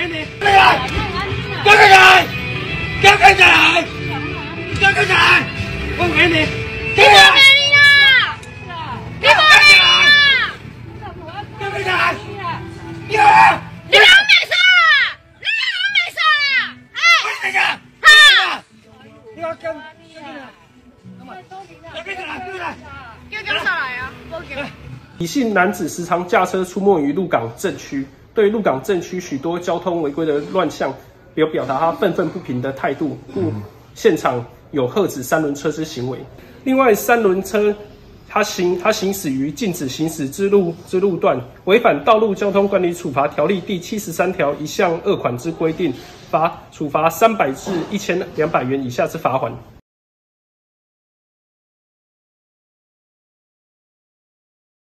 给你，给佢嚟，给佢嚟，给佢嚟，我给你，给佢嚟。 李姓男子时常驾车出没于鹿港镇区，对鹿港镇区许多交通违规的乱象，有表达他愤愤不平的态度，故现场有喝止三轮车之行为。另外，三轮车他行驶于禁止行驶之路段，违反《道路交通管理处罚条例》第73条1项2款之规定，处罚300至1200元以下之罚款。